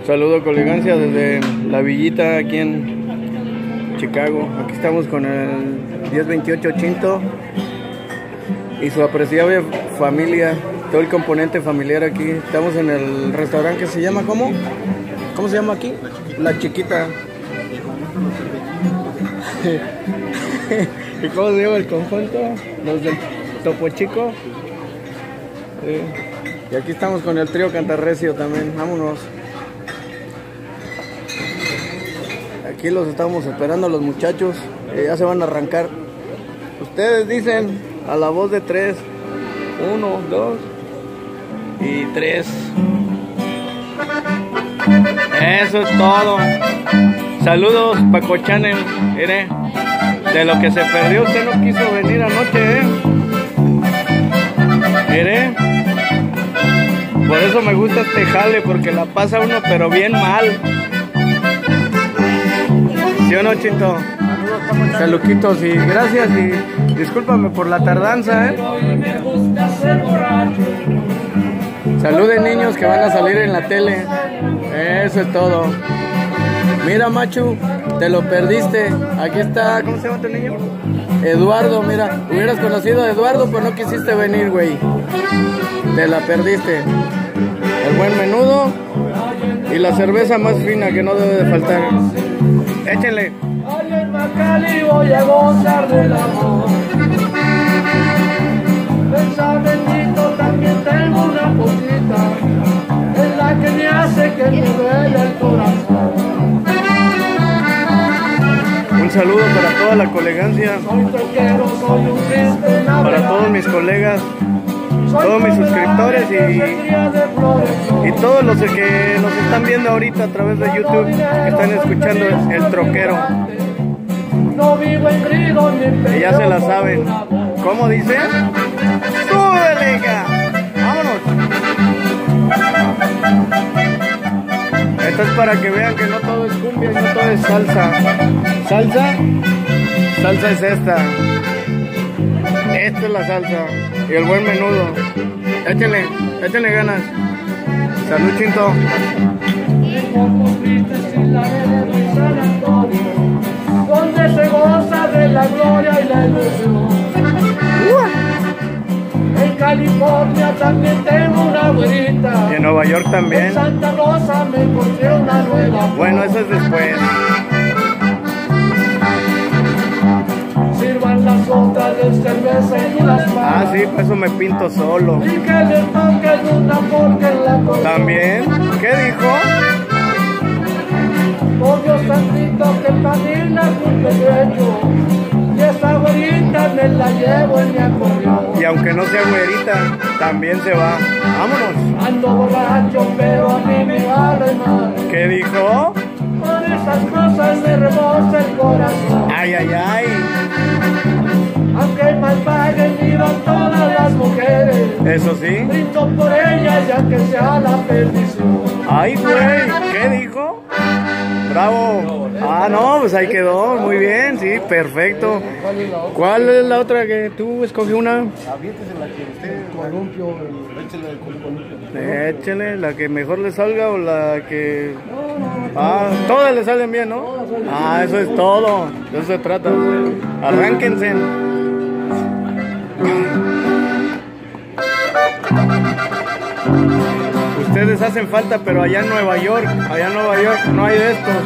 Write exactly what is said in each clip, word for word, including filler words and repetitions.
Saludo con elegancia desde la villita aquí en Chicago. Aquí estamos con el diez veintiocho Chinto y su apreciable familia, todo el componente familiar aquí. Estamos en el restaurante que se llama, ¿cómo? ¿Cómo se llama aquí? La Chiquita. ¿Y cómo se llama el conjunto? Los del Topo Chico. Sí. Y aquí estamos con el trío Cantarrecio también. Vámonos. Aquí los estamos esperando a los muchachos, que ya se van a arrancar. Ustedes dicen a la voz de tres. Uno, dos y tres. Eso es todo. Saludos, Paco Channel. Mire, de lo que se perdió, usted no quiso venir anoche, ¿eh? Mire, por eso me gusta este jale, porque la pasa uno pero bien mal. ¿Sí o no, Chinto? Saluditos y gracias y discúlpame por la tardanza, ¿eh? Saluden, niños, que van a salir en la tele. Eso es todo. Mira, Machu, te lo perdiste. Aquí está, ¿cómo se llama tu niño? Eduardo, mira, hubieras conocido a Eduardo, pero no quisiste venir, güey. Te la perdiste. El buen menudo y la cerveza más fina que no debe de faltar. Échenle. Voy a gozar del amor. Pensa bendito, también tengo una cosita, es la que me hace que me duele el corazón. Un saludo para toda la colegancia, para todos mis colegas, todos mis suscriptores y, y todos los que nos están viendo ahorita a través de YouTube, que están escuchando El Troquero. Y ya se la saben. ¿Cómo dice? ¡Súbele, hija! ¡Vámonos! Esto es para que vean que no todo es cumbia y no todo es salsa. ¿Salsa? Salsa es esta. Esta es la salsa. Y el buen menudo. Échenle, échenle ganas. Salud, Chinto. Donde se goza de la gloria y la ilusión. En California también tengo una güerita. Y en Nueva York también. En Santa Rosa me encontré una nueva. Bueno, eso es después. Sirvan las otras de cerveza y las manos. Ah, sí, pues eso me pinto solo. Y que le toquen una porque en la cosa. ¿También? ¿Qué dijo? Oh Dios santito, que camina con derecho. Y esa güerita me la llevo en mi acordeón. Y aunque no sea güerita, también se va. Vámonos. Ando borracho, pero a mí me vale mal. ¿Qué dijo? Por esas cosas me rebosa el corazón. Ay, ay, ay. Aunque mal paguen, vivan todas las mujeres. Eso sí. Brindo por ellas, ya que sea la perdición. Ay, güey, ¿qué dijo? Bravo. Ah, no, pues ahí quedó. Muy bien, sí, perfecto. ¿Cuál es la otra que tú escogí una? Aviéntese la que usted columpio, échele el columpio. Échele, la que mejor le salga o la que... Ah, todas le salen bien, ¿no? Ah, eso es todo. De eso se trata. Arránquense. Ustedes hacen falta, pero allá en Nueva York, allá en Nueva York no hay de estos.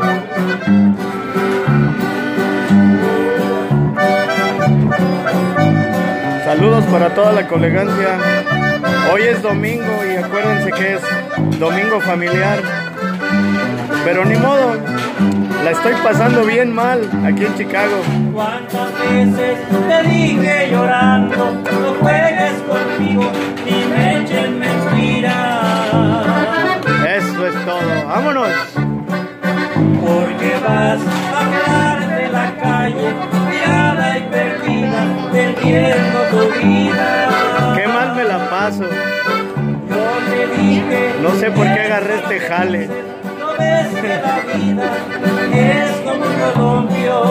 Saludos para toda la colegancia. Hoy es domingo y acuérdense que es domingo familiar. Pero ni modo, la estoy pasando bien mal aquí en Chicago. ¿Cuántas veces te dije llorando, no juegues conmigo ni me echen mentiras? Eso es todo, vámonos. Porque vas a hablar de la calle, tirada y perdida, perdiendo tu vida. Qué mal me la paso. Yo te dije, no sé por qué agarré este jale. No ves que la vida es como un columpio.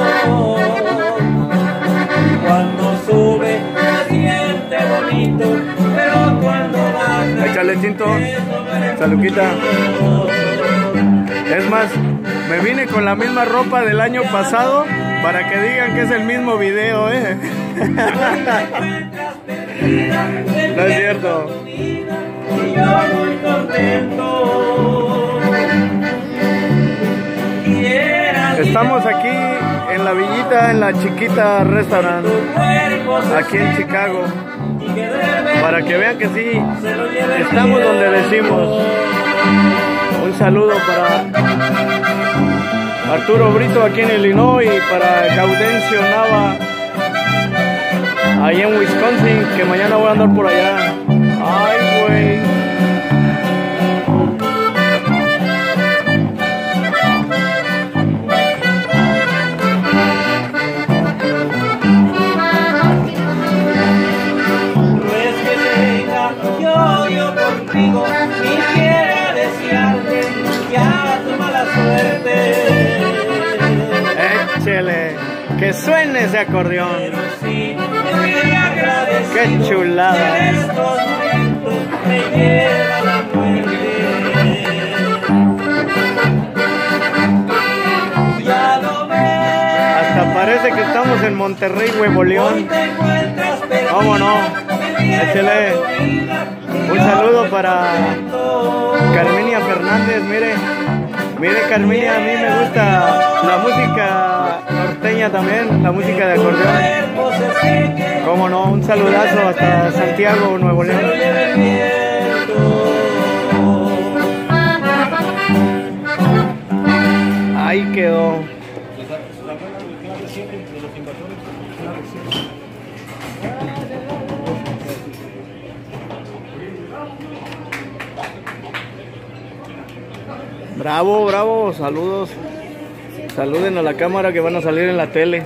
Cuando sube se siente bonito, pero cuando baja... Échale, Chinto. Saluquita. Es más, me vine con la misma ropa del año pasado para que digan que es el mismo video, ¿eh? No es cierto. Y yo muy contento. Estamos aquí en la villita, en la Chiquita Restaurant, aquí en Chicago, para que vean que sí, estamos donde decimos. Un saludo para Arturo Brito aquí en Illinois y para Gaudencio Nava ahí en Wisconsin, que mañana voy a andar por allá. Ay, güey. Quisiera desearte ya tu mala suerte. Échele, que suene ese acordeón. Pero sí, estoy agradecido. Qué chulada. En estos momentos me lleva la muerte. Ya lo ves. Hasta parece que estamos en Monterrey, Nuevo León. ¿Cómo no? Échele. Un saludo para Carminia Fernández, mire, mire Carminia, a mí me gusta la música norteña también, la música de acordeón. Cómo no, un saludazo hasta Santiago, Nuevo León. Ahí quedó. Bravo, bravo, saludos. Saluden a la cámara que van a salir en la tele.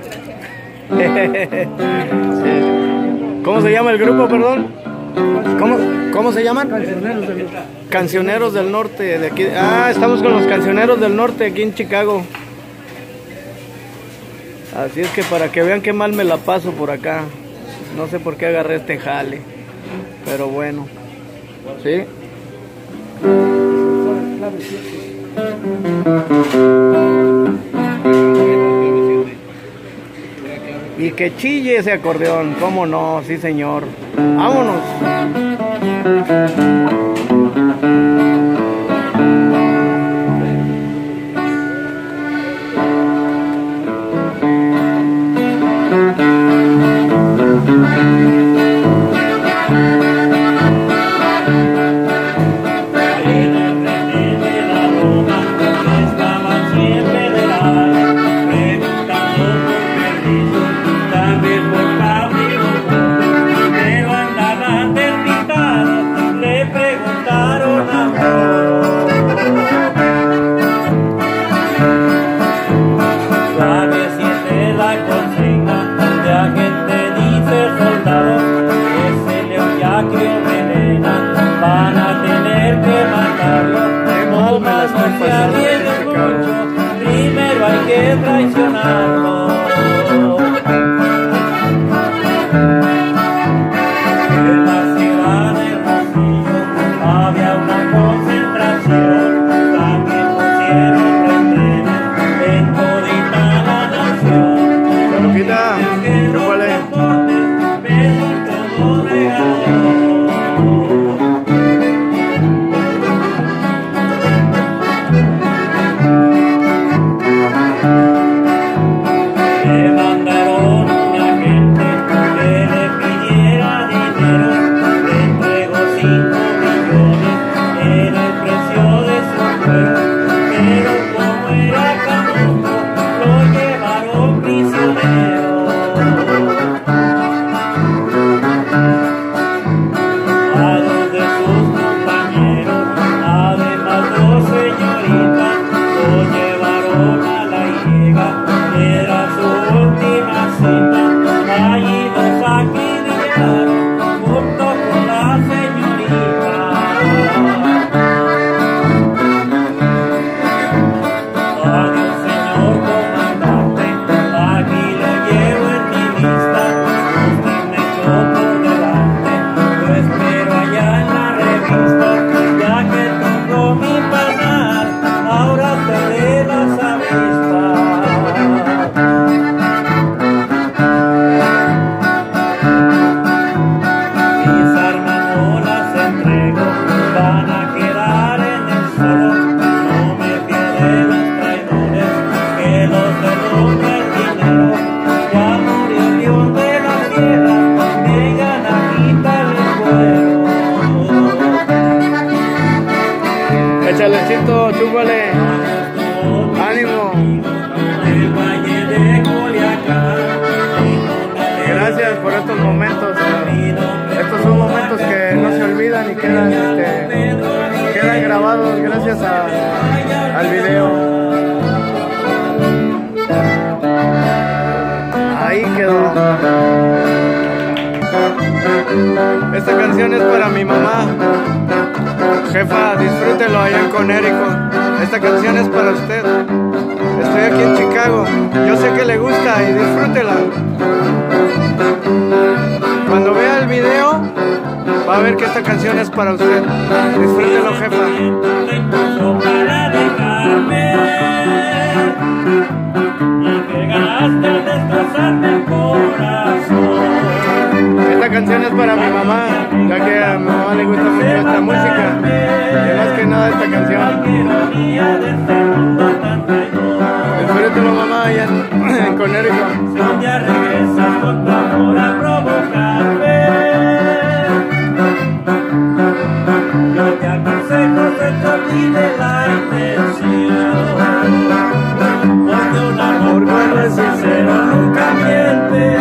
¿Cómo se llama el grupo, perdón? ¿Cómo, cómo se llaman? Cancioneros del Norte. Cancioneros del Norte, de aquí. Ah, estamos con los Cancioneros del Norte aquí en Chicago. Así es que para que vean qué mal me la paso por acá. No sé por qué agarré este jale. Pero bueno. ¿Sí? Y que chille ese acordeón, cómo no, sí señor. Vámonos. Pero andaban deslizados, le Échale, Chito, chúpale. Ánimo. Gracias por estos momentos. Estos son momentos que no se olvidan y quedan, este, quedan grabados gracias a, al video. Ahí quedó. Esta canción es para mi mamá. Jefa, disfrútelo allá en Connecticut. Esta canción es para usted. Estoy aquí en Chicago. Yo sé que le gusta y disfrútela. Cuando vea el video, va a ver que esta canción es para usted. Disfrútelo, jefa. Esta canción es para mi mamá, ya que a mi mamá le gusta mucho esta música y más que nada esta canción. Disfrútelo, mamá, allá en, en Connecticut. Ya regresas con tu amor a provocarme. Yo te aconsejo que te olvides la intención, porque un amor bueno y sincero nunca miente.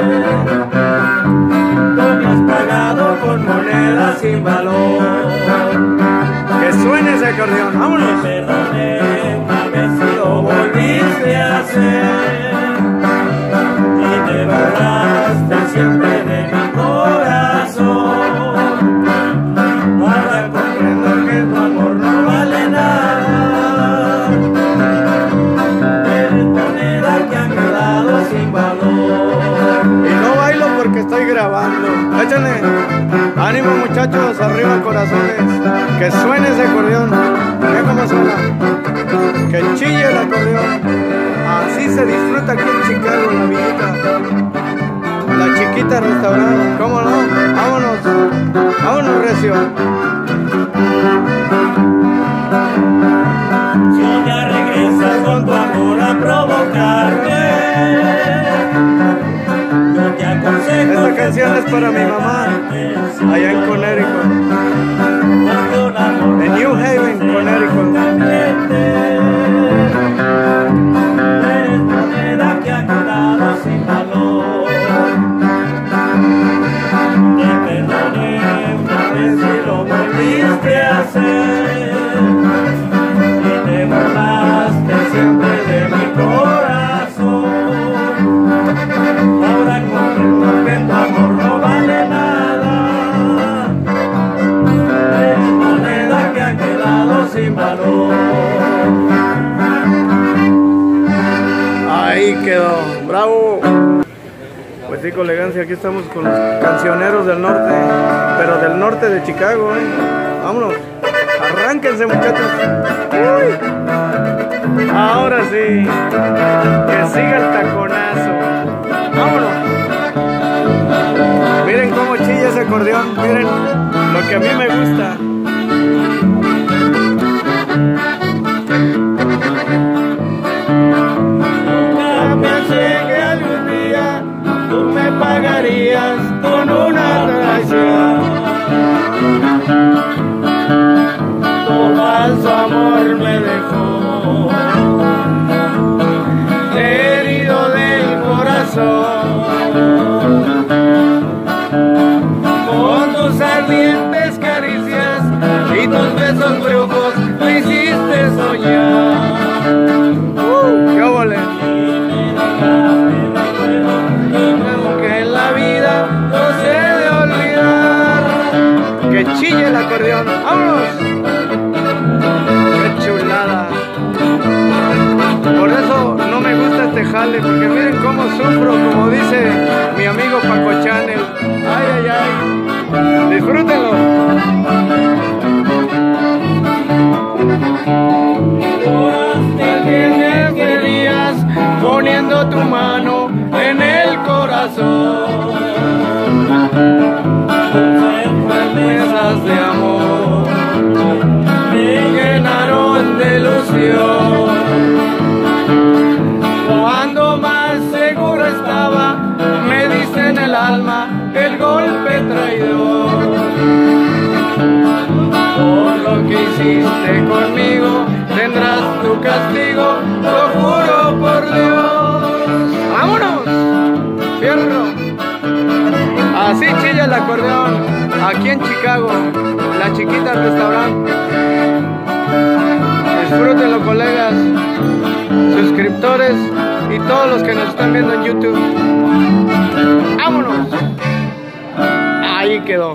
Tú me has pagado con monedas sin valor. Que suene ese acordeón, vámonos. Te perdoné una vez y lo volviste a hacer, y te borraste siempre de mi corazón. Ahora comprendo que tu amor no vale nada. Eres moneda que ha quedado sin valor. Y no bailo porque estoy grabando. Échale. Ánimo, muchachos, arriba corazones. Que suene ese acordeón. Mira cómo suena. Que chille el acordeón. Así se disfruta aquí en Chicago, en la villita. La chiquita restaurante. ¿Cómo no? Vámonos. Vámonos, recio. Si ya regresas con tu amor a provocarme, yo te aconsejo. Esta canción es para mi mamá, allá en Connecticut. En New Haven, Connecticut. Eres moneda que ha quedado sin valor. Te perdoné una vez y lo volviste a hacer, y te burlaste siempre de mi corazón. Ahora comprendo que tu amor no vale nada. Eres moneda que ha quedado sin valor. Ahí quedó, bravo. Pues sí, colegancia, aquí estamos con los cancioneros del norte, pero del norte de Chicago, ¿eh? Vámonos, arránquense, muchachos. Uy. Ahora sí, que siga el taconazo. Vámonos. Miren cómo chilla ese acordeón, miren lo que a mí me gusta. Pagarías con una traición. Tu falso amor me dejó herido del corazón. Con tus ardientes caricias y tus besos brujos me hiciste soñar. Uh, ¡Qué vole! Que chille el acordeón, ¡vámonos! ¡Qué chulada! Por eso no me gusta este jale, porque miren cómo sufro, como dice mi amigo Paco Channel. ¡Ay, ay, ay! ¡Disfrútenlo! Te tienes que días poniendo tu mano en el corazón. Promesas de amor me llenaron de ilusión. Cuando más seguro estaba, me diste en el alma el golpe traidor. Por lo que hiciste fuiste conmigo, tendrás tu castigo, lo juro por Dios. ¡Vámonos! ¡Fierro! Así chilla el acordeón, aquí en Chicago, La Chiquita Restaurante. Disfrútenlo, colegas, suscriptores y todos los que nos están viendo en YouTube. ¡Vámonos! Ahí quedó.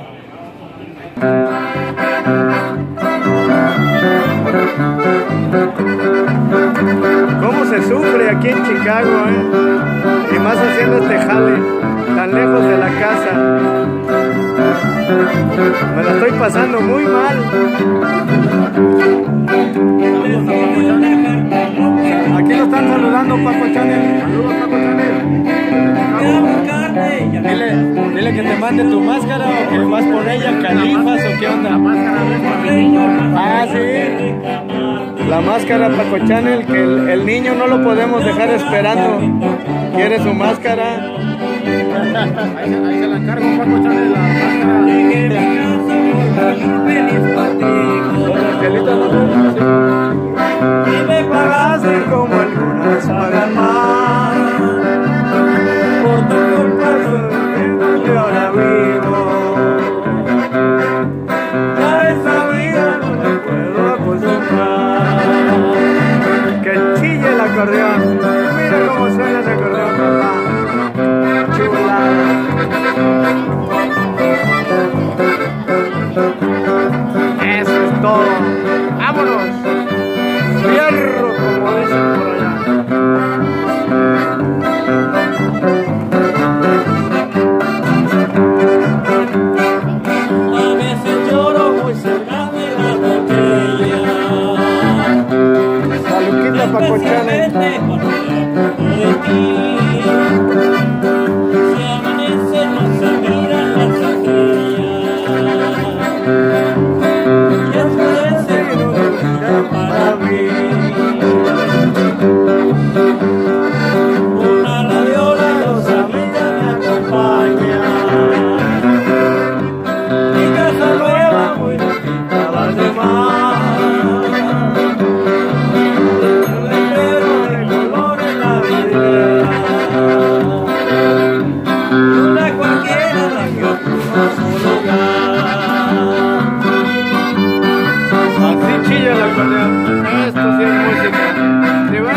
¿Cómo se sufre aquí en Chicago, eh? Y más haciendo este jale tan lejos de la casa. Me la estoy pasando muy mal. Aquí lo están saludando, Paco Chanel. Saludos, Paco Chanel. Dile, dile que te mande tu máscara o que vas por ella, califas o qué onda. Ah, sí. La máscara, Paco Chanel, que el, el niño no lo podemos dejar esperando. Quiere su máscara. Ahí se, ahí se la encargo, Paco Chanel, la máscara. Y me pagaste como algunas pagan más. Por tu culpa yo ahora vivo. A esa vida no me puedo acostumbrar. Que chille el acordeón. Mira cómo suena ese acordeón, papá. Chulada. Eso es todo. ¡Vámonos! ¡Fierro! Como dicen por allá. A veces lloro muy cerca de la botella. Saluquita, Paco Chanel. De ti. Si amanece no se miran las estrellas. Y oscurece no se para mí. Una radiola y dos amigas me acompañan. Mi casa nueva muy distinta a las demás. Un letrero de color en la vidriera. Una cualquiera la que ocupa su lugar. Así chilla el acordeón. Esto sí es música. ¿Sí va?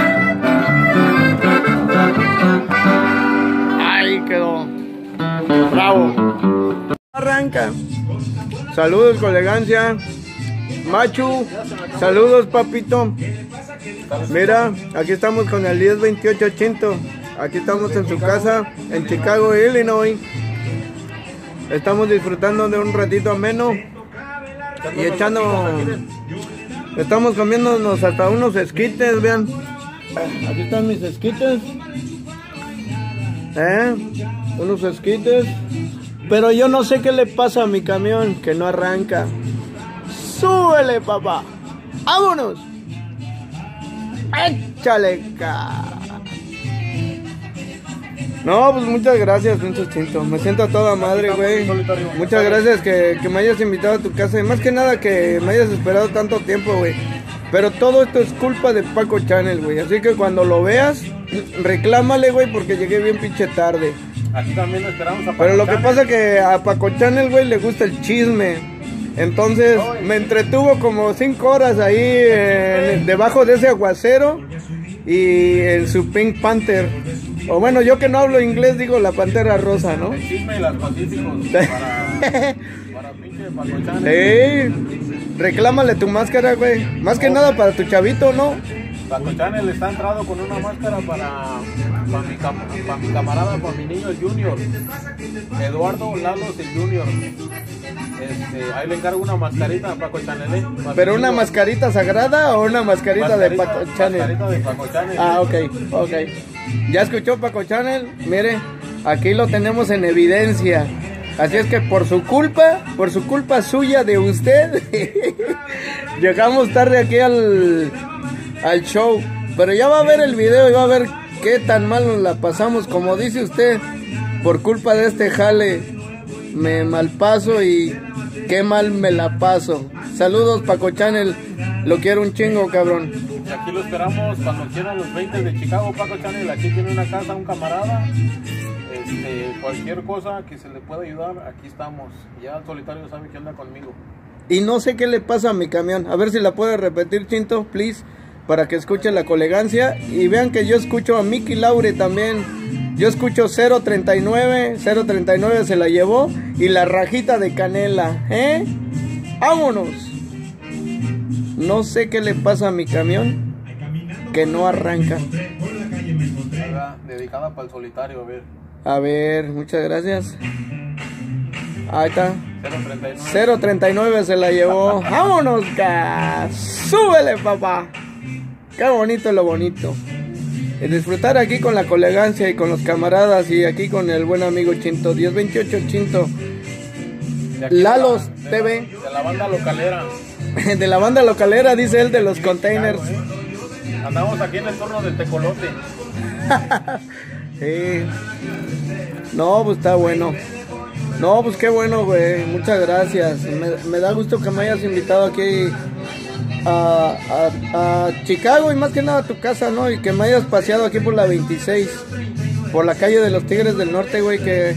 Ahí quedó. Bravo. Arranca. Saludos con elegancia. Machu. Saludos, papito. Mira, aquí estamos con el diez veintiocho Chinto. Aquí estamos en su casa en Chicago, Illinois. Estamos disfrutando de un ratito ameno y echando. Estamos comiéndonos hasta unos esquites, vean. Aquí están mis esquites. ¿Eh? Unos esquites. Pero yo no sé qué le pasa a mi camión, que no arranca. ¡Súbele, papá! ¡Vámonos! ¡Échale, ca! No, pues muchas gracias, Pincho Chinto. Me siento a toda madre, güey. Muchas gracias que, que me hayas invitado a tu casa. Y más que nada que me hayas esperado tanto tiempo, güey. Pero todo esto es culpa de Paco Chanel, güey. Así que cuando lo veas, reclámale, güey, porque llegué bien pinche tarde. Aquí también lo esperamos a Paco Pero lo que Chanel. pasa es que a Paco Chanel, güey, le gusta el chisme. Entonces me entretuvo como cinco horas ahí eh, debajo de ese aguacero y en su Pink Panther. O bueno, yo que no hablo inglés digo la pantera rosa, ¿no? El chisme y las pacíficos para, para pinche Paco Chanel. Sí, reclámale tu máscara, güey. Más que nada para tu chavito, ¿no? Paco Chanel está entrado con una máscara para, para, mi, cam- para mi camarada, para mi niño el Junior. Eduardo Lalos el Junior. Este, ahí le encargo una mascarita a Paco Chanel. ¿eh? ¿Pero una mascarita sagrada o una mascarita, mascarita de Paco Chanel? Mascarita de Paco Chanel. Ah, ok, ok. ¿Ya escuchó Paco Chanel? Mire, aquí lo tenemos en evidencia. Así es que por su culpa, por su culpa suya de usted, llegamos tarde aquí al, al show. Pero ya va a ver el video y va a ver qué tan mal nos la pasamos. Como dice usted, por culpa de este jale, me malpaso y qué mal me la paso. Saludos, Paco Chanel. Lo quiero un chingo, cabrón. Y aquí lo esperamos cuando quieran los veinte de Chicago, Paco Channel. Aquí tiene una casa, un camarada. Este, cualquier cosa que se le pueda ayudar, aquí estamos. Ya el solitario sabe que anda conmigo. Y no sé qué le pasa a mi camión. A ver si la puede repetir, Chinto, please. Para que escuche la colegancia. Y vean que yo escucho a Mickey Laure también. Yo escucho cero treinta y nueve. cero treinta y nueve se la llevó. Y la rajita de canela. ¿Eh? ¡Vámonos! No sé qué le pasa a mi camión. Que no arranca. Dedicada para el solitario, a ver. A ver, muchas gracias. Ahí está. cero treinta y nueve. cero treinta y nueve se la llevó. ¡Vámonos, ca! ¡Súbele, papá! ¡Qué bonito lo bonito! Y disfrutar aquí con la colegancia y con los camaradas y aquí con el buen amigo Chinto. diez veintiocho Chinto. Lalos de la, T V. De la, de la banda localera. De la banda localera, dice él, de los containers. Claro, ¿eh? Andamos aquí en el torno del tecolote. Sí. No, pues está bueno. No, pues qué bueno, güey. Muchas gracias. Me, me da gusto que me hayas invitado aquí a, a, a Chicago y más que nada a tu casa, ¿no? Y que me hayas paseado aquí por la veintiséis, por la calle de los Tigres del Norte, güey. Que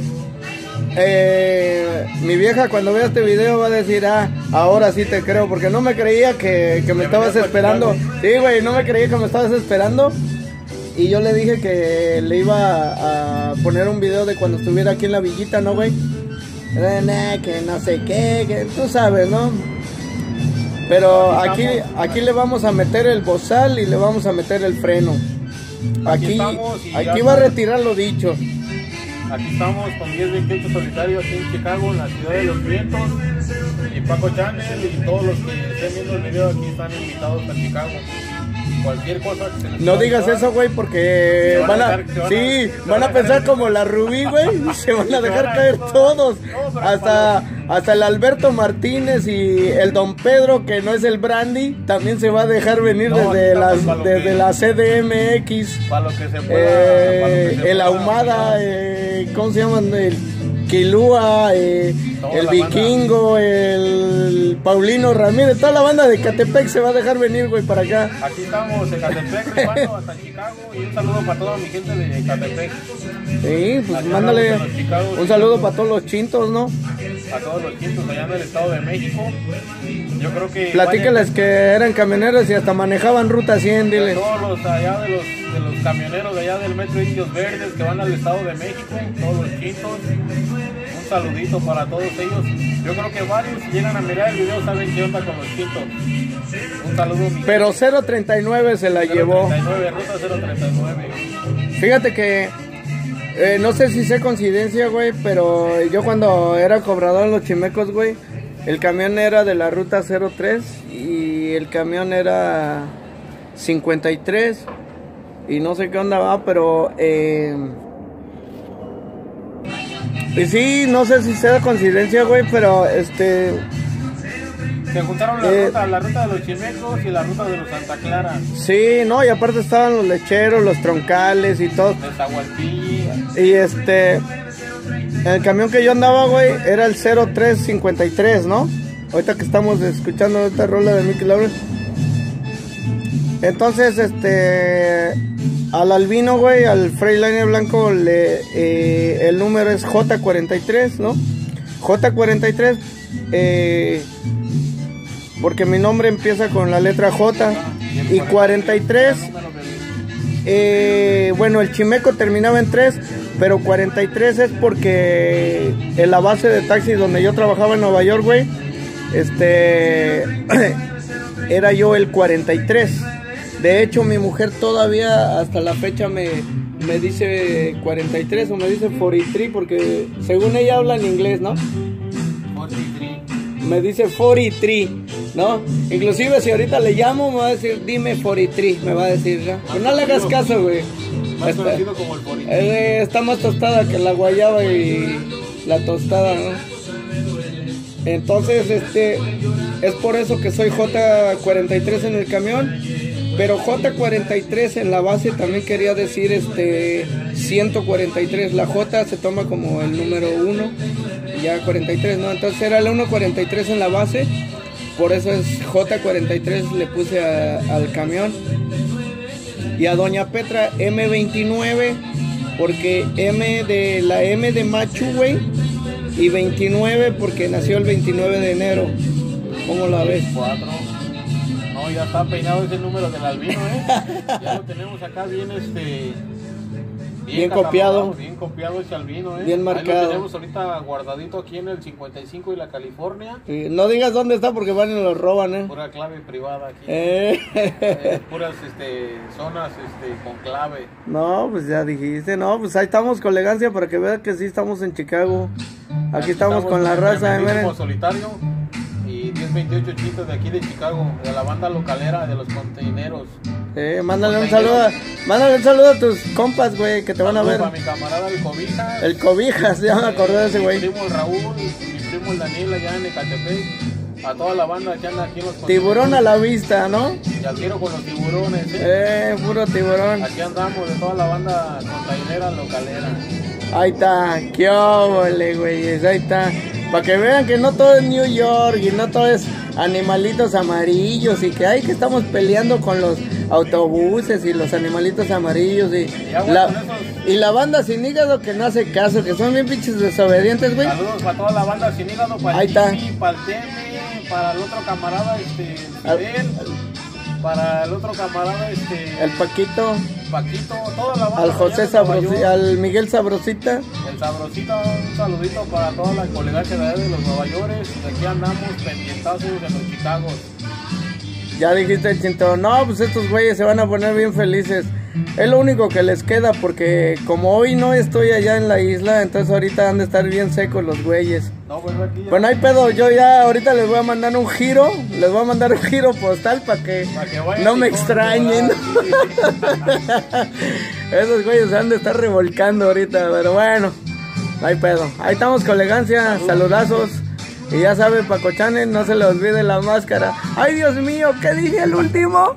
eh, mi vieja cuando vea este video va a decir, ah, ahora sí te creo, porque no me creía que, que me estabas esperando. Sí, güey, no me creía que me estabas esperando. Y yo le dije que le iba a poner un video de cuando estuviera aquí en la villita, ¿no, güey? Que no sé qué, que tú sabes, ¿no? Pero aquí, aquí le vamos a meter el bozal y le vamos a meter el freno. Aquí, aquí va a retirar lo dicho. Aquí estamos con diez veintiocho solitario aquí en Chicago, en la ciudad de los vientos. Y Paco Channel y todos los que estén viendo el video aquí están invitados a Chicago. Cualquier cosa que se les no digas ayudar, eso, güey, porque van, van a, dejar, van sí, a, van a, a pensar como la Rubí, güey, y se van a dejar caer todos, no, hasta, hasta el Alberto Martínez y el Don Pedro, que no es el Brandy, también se va a dejar venir no, desde, las, desde que, la C D M X, para lo que se pueda, eh, para lo que se el pueda, Ahumada, eh, ¿cómo se llaman? El Quilúa, eh, el Vikingo, banda. El Paulino Ramírez, toda la banda de Catepec se va a dejar venir, güey, para acá. Aquí estamos en Catepec, rifando hasta Chicago, y un saludo para toda mi gente de Catepec. Sí, pues allá mándale un saludo para todos los chintos, ¿no? A todos los chintos allá en el Estado de México. Yo creo que... Platícales que eran camioneros y hasta manejaban Ruta cien, dile. Todos los allá de los, de los camioneros de allá del Metro Indios Verdes que van al Estado de México, todos los chintos. Un saludito para todos ellos. Yo creo que varios, si llegan a mirar el video, saben qué onda con los chintos. Un saludo. Mi Pero cero treinta y nueve se la llevó. Ruta cero treinta y nueve. Fíjate que eh, no sé si sé coincidencia, güey, pero yo cuando era cobrador en los Chimecos, güey, el camión era de la ruta cero tres y el camión era cincuenta y tres y no sé qué onda va, pero eh, y sí, no sé si sea coincidencia, güey, pero este... Se juntaron la, eh, ruta, la ruta de los Chimecos y la ruta de los Santa Clara. Sí, no, y aparte estaban los lecheros, los troncales y todo. Los Zahualpillas. Y este... El camión que yo andaba, güey, era el cero tres cincuenta y tres, ¿no? Ahorita que estamos escuchando esta rola de Mickey Laure. Entonces, este... Al albino, güey, al Freightliner blanco, le, eh, el número es J cuarenta y tres, ¿no? J cuarenta y tres, eh, porque mi nombre empieza con la letra J. Y cuarenta y tres, eh, bueno, el Chimeco terminaba en tres, pero cuarenta y tres es porque en la base de taxi donde yo trabajaba en Nueva York, güey, este, era yo el cuarenta y tres. De hecho, mi mujer todavía hasta la fecha me, me dice cuarenta y tres o me dice cuarenta y tres porque según ella habla en inglés, ¿no? cuarenta y tres. Me dice cuarenta y tres, ¿no? Inclusive si ahorita le llamo me va a decir, dime cuarenta y tres, me va a decir, ¿no? Pero no le hagas caso, güey. Más conocido como el cuarenta y tres. Eh, está más tostada que la guayaba y la tostada, ¿no? Entonces, este, es por eso que soy J cuarenta y tres en el camión. Pero J cuarenta y tres en la base también quería decir este ciento cuarenta y tres. La J se toma como el número uno y ya cuarenta y tres, ¿no? Entonces era el uno cuarenta y tres en la base por eso es J cuarenta y tres, le puse a, al camión. Y a Doña Petra eme veintinueve, porque M de la M de Machu, güey. Y veintinueve porque nació el veintinueve de enero. ¿Cómo la ves? cuatro. No, ya está peinado ese número del albino, ¿eh? Ya lo tenemos acá bien, este... Bien copiado. Bien copiado ese albino, ¿eh? Bien marcado. Ahí lo tenemos ahorita guardadito aquí en el cincuenta y cinco y la California. Sí, no digas dónde está porque van y lo roban, ¿eh? Pura clave privada aquí. Eh. Eh, puras este, zonas este, con clave. No, pues ya dijiste. No, pues ahí estamos con elegancia para que vean que sí estamos en Chicago. Aquí, aquí estamos, estamos con la raza, ¿eh? Miren. Solitario y diez veintiocho Chintos de aquí de Chicago, de la banda localera de los conteineros. Eh, mándale un saludo, mándale un saludo a tus compas, güey, que te van a ver. A mi camarada el Cobijas. El Cobijas, ya me acordé de ese güey. Mi primo el Raúl, mi primo el Daniel allá en Ecatepec. A toda la banda que anda aquí en los Tiburón a la vista, ¿no? Y al tiro con los tiburones, ¿eh? Eh, puro tiburón. Aquí andamos de toda la banda conteinera localera. Ahí está, qué óvole, güey, ahí está. Para que vean que no todo es New York y no todo es animalitos amarillos y que hay que estamos peleando con los autobuses y los animalitos amarillos y, y, la, y la banda sin hígado que no hace caso, que son bien pinches desobedientes, güey. Saludos para toda la banda sin hígado, para ahí el está. Jimmy, para el Teme, para el otro camarada, este, Fidel, para el otro camarada, este, el Paquito. Paquito, toda la banda. Al José Sabrosita, al Miguel Sabrosita. El Sabrosita, un saludito para toda la colegacia de, de los Nueva York. Aquí andamos pendientazos en los Chicagos. Ya dijiste, Chinto, no, pues estos güeyes se van a poner bien felices. Es lo único que les queda porque como hoy no estoy allá en la isla, entonces ahorita han de estar bien secos los güeyes. No, pues aquí ya... Bueno, hay pedo, yo ya ahorita les voy a mandar un giro, les voy a mandar un giro postal para que, pa que no me extrañen. Esos güeyes se han de estar revolcando ahorita, pero bueno, no hay pedo. Ahí estamos con elegancia, saludazos. Y ya sabe, Pacochanes, no se le olvide la máscara. ¡Ay, Dios mío! ¿Qué dije el último?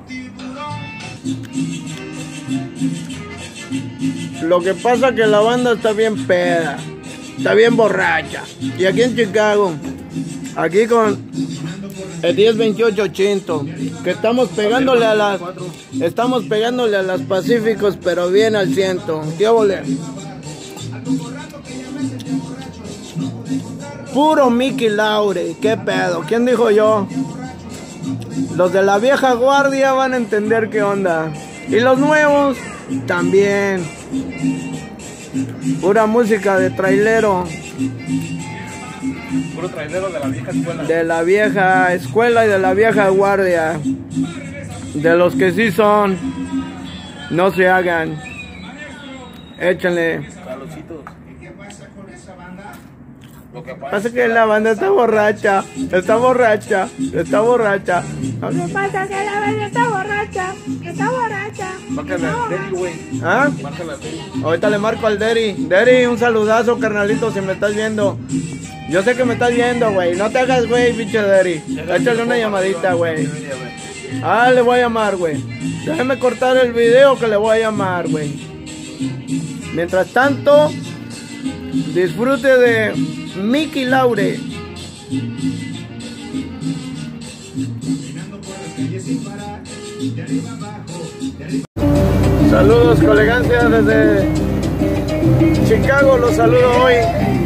Lo que pasa que la banda está bien peda, está bien borracha. Y aquí en Chicago, aquí con el diez veintiocho Chinto, que estamos pegándole a las, estamos pegándole a las Pacíficos, pero bien al ciento. ¿Qué ole? Puro Mickey Laure, qué pedo, ¿quién dijo yo? Los de la vieja guardia van a entender qué onda. Y los nuevos también. Pura música de trailero. Puro trailero de la vieja escuela. De la vieja escuela y de la vieja guardia. De los que sí son. No se hagan. Échenle. Calocitos. Lo que pasa, pasa que la banda está borracha, está borracha, está borracha. Lo que pasa que la banda está borracha, está borracha. Márcale al Derry, güey. ¿Ah? Márcale al Derry. Ahorita le marco al Derry. Derry, un saludazo, carnalito, si me estás viendo. Yo sé que me estás viendo, güey. No te hagas, güey, pinche Derry. Échale una llamadita, güey. Ah, le voy a llamar, güey. Déjeme cortar el video que le voy a llamar, güey. Mientras tanto, disfrute de Mickey Laure. Saludos con elegancia desde Chicago, los saludo hoy.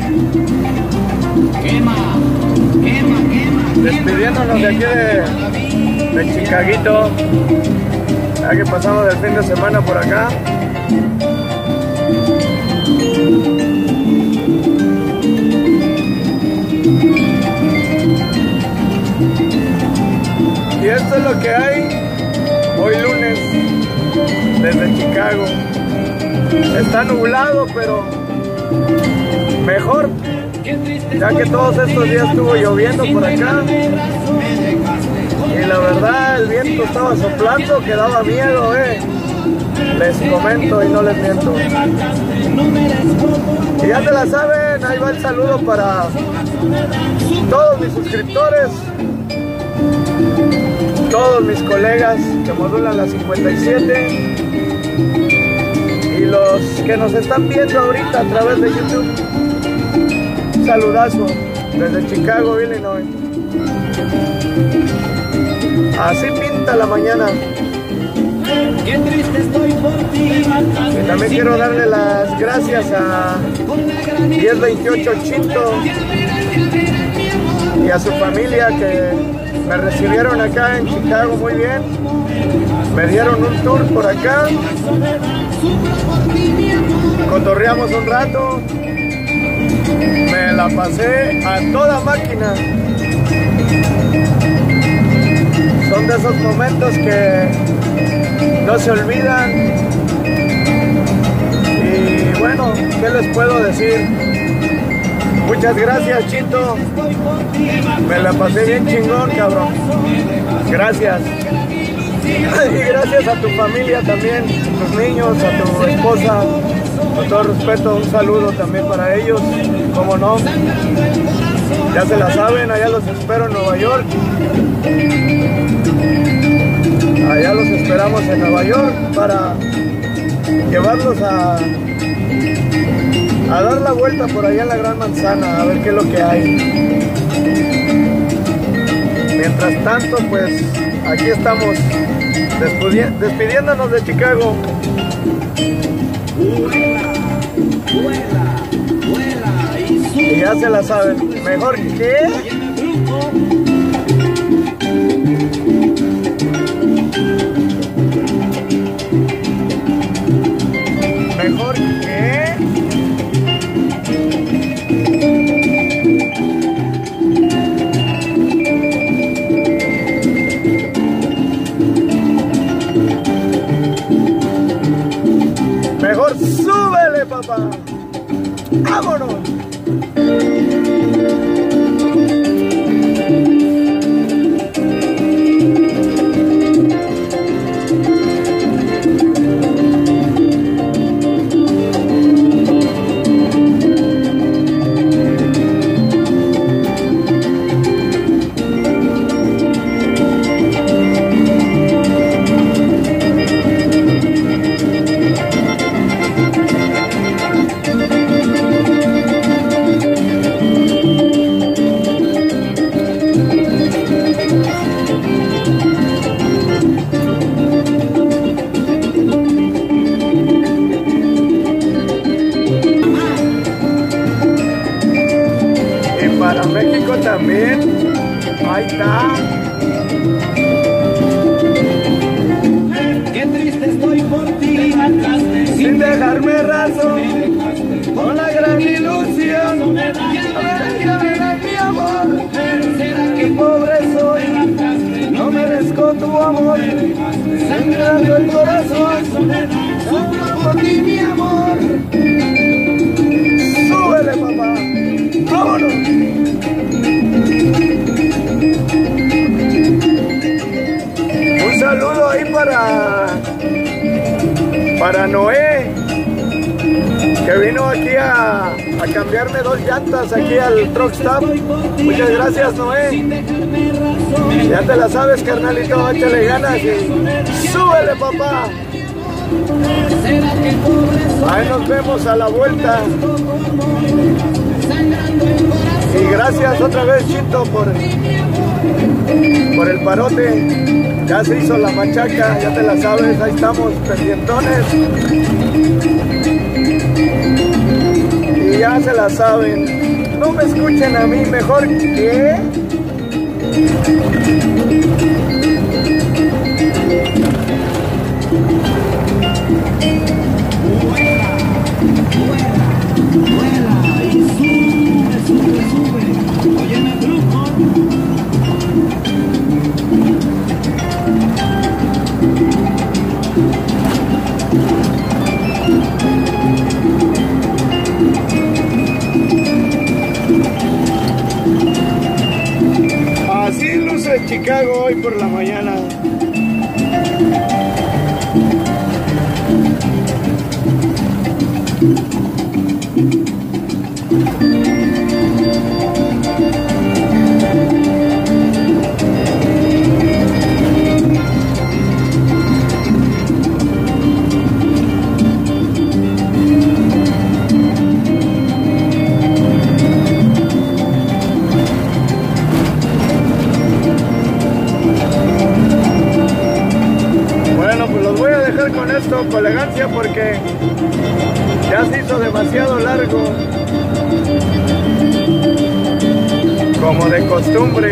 Quema, quema, quema. Despidiéndonos de aquí de, de Chicaguito. Ya que pasamos del fin de semana por acá. Y esto es lo que hay hoy lunes desde Chicago. Está nublado, pero mejor, ya que todos estos días estuvo lloviendo por acá. Y la verdad, el viento estaba soplando, que daba miedo, eh. Les comento y no les miento. Y ya se la saben, ahí va el saludo para todos mis suscriptores, todos mis colegas que modulan la cincuenta y siete y los que nos están viendo ahorita a través de YouTube. Un saludazo desde Chicago, Illinois. Así pinta la mañana. Qué triste estoy por ti. Y también quiero darle las gracias a diez veintiocho Chinto y a su familia que me recibieron acá en Chicago muy bien. Me dieron un tour por acá. Cotorreamos un rato. Me la pasé a toda máquina. Son de esos momentos que no se olvidan. Y bueno, ¿qué les puedo decir? Muchas gracias, Chito. Me la pasé bien chingón, cabrón. Gracias. Y gracias a tu familia también, a tus niños, a tu esposa. Con todo respeto, un saludo también para ellos. Como no, ya se la saben, allá los espero en Nueva York. Allá los esperamos en Nueva York para llevarlos a, a dar la vuelta por allá en la Gran Manzana, a ver qué es lo que hay. Mientras tanto, pues aquí estamos despidiéndonos de Chicago. Y ya se la saben, mejor que... Mejor que... Mejor súbele, papá. ¡Vámonos! Para México también, ahí está. Qué triste estoy por ti. Sin dejarme razón, con la gran ilusión. A ver, a ver, mi amor, qué pobre soy, no merezco tu amor. Sangrando el corazón, sufro por ti, mi amor. Súbele, papá, vámonos. Un saludo ahí para para Noé, que vino aquí a, a cambiarme dos llantas aquí al truck stop. Muchas gracias, Noé. Ya te la sabes, carnalito, échale ganas y súbele, papá. Ahí nos vemos a la vuelta. Y gracias otra vez, Chito, por, por el parote. Ya se hizo la machaca, ya te la sabes, ahí estamos, pendientones. Y ya se la saben. No me escuchen a mí, mejor que... Así luce Chicago hoy por la mañana. terminar con esto con elegancia porque ya se hizo demasiado largo, como de costumbre.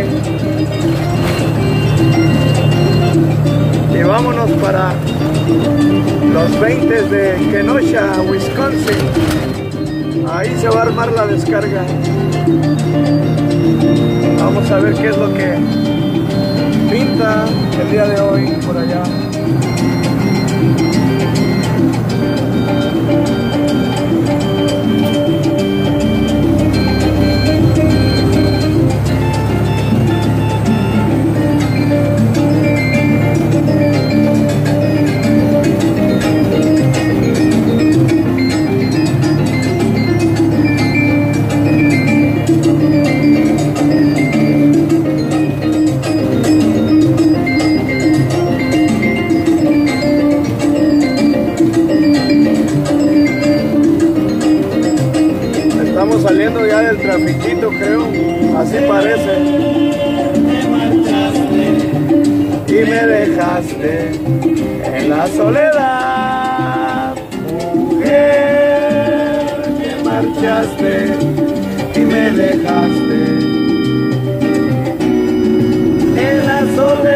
Y vámonos para los veinte de Kenosha, Wisconsin. Ahí se va a armar la descarga. Vamos a ver qué es lo que pinta el día de hoy por allá. Saliendo ya del trafiquito, creo, así parece. Y me dejaste en la soledad, mujer, te marchaste y me dejaste en la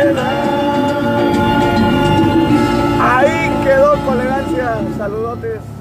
soledad. Ahí quedó con elegancia, saludotes.